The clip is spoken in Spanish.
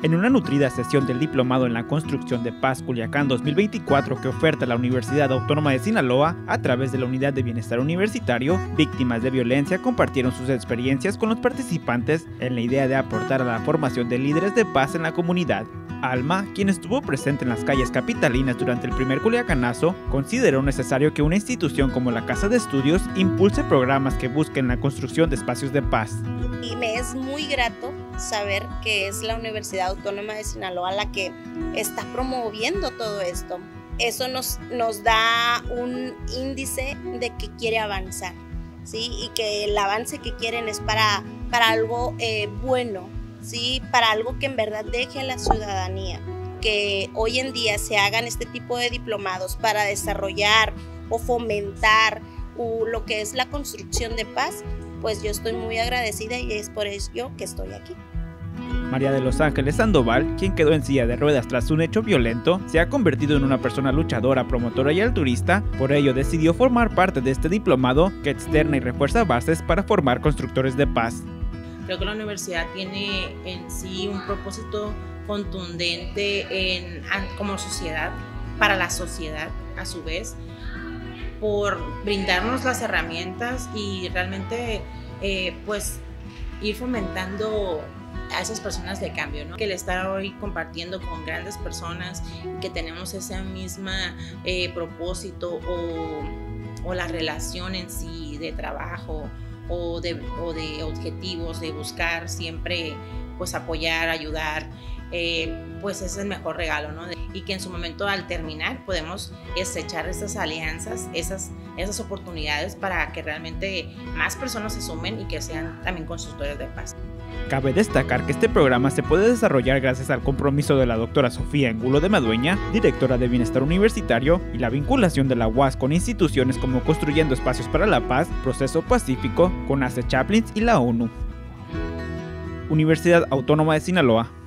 En una nutrida sesión del Diplomado en la Construcción de Paz Culiacán 2024 que oferta la Universidad Autónoma de Sinaloa a través de la Unidad de Bienestar Universitario, víctimas de violencia compartieron sus experiencias con los participantes en la idea de aportar a la formación de líderes de paz en la comunidad. Alma, quien estuvo presente en las calles capitalinas durante el primer Culiacanazo, consideró necesario que una institución como la Casa de Estudios impulse programas que busquen la construcción de espacios de paz. Y me es muy grato saber que es la Universidad Autónoma de Sinaloa la que está promoviendo todo esto. Eso nos da un índice de que quiere avanzar, ¿sí? Y que el avance que quieren es para algo bueno, ¿sí? Para algo que en verdad deje a la ciudadanía. Que hoy en día se hagan este tipo de diplomados para desarrollar o fomentar lo que es la construcción de paz, pues yo estoy muy agradecida y es por ello que estoy aquí. María de Los Ángeles Sandoval, quien quedó en silla de ruedas tras un hecho violento, se ha convertido en una persona luchadora, promotora y altruista. Por ello decidió formar parte de este diplomado que externa y refuerza bases para formar constructores de paz. Creo que la universidad tiene en sí un propósito contundente como sociedad, para la sociedad a su vez, por brindarnos las herramientas y realmente pues ir fomentando a esas personas de cambio, ¿no? Que el estar hoy compartiendo con grandes personas que tenemos ese mismo propósito o la relación en sí de trabajo o de objetivos, de buscar siempre pues apoyar, ayudar, pues es el mejor regalo, ¿no? Y que en su momento al terminar podemos estrechar esas alianzas, esas oportunidades para que realmente más personas se sumen y que sean también constructores de paz. Cabe destacar que este programa se puede desarrollar gracias al compromiso de la doctora Sofía Angulo de Madueña, directora de Bienestar Universitario, y la vinculación de la UAS con instituciones como Construyendo Espacios para la Paz, Proceso Pacífico, CONACYT Chaplins y la ONU. Universidad Autónoma de Sinaloa.